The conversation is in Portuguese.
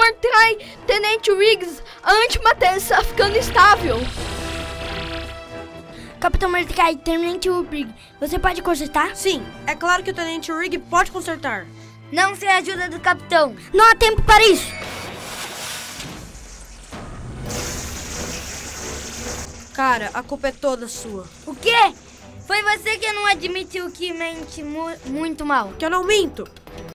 Mordecai, Tenente Riggs, a antimatéria está ficando instável. Capitão Mordecai, Tenente Riggs, você pode consertar? Sim, é claro que o Tenente Riggs pode consertar. Não sem a ajuda do capitão. Não há tempo para isso. Cara, a culpa é toda sua. O quê? Foi você que não admitiu que mente muito mal. Que eu não minto.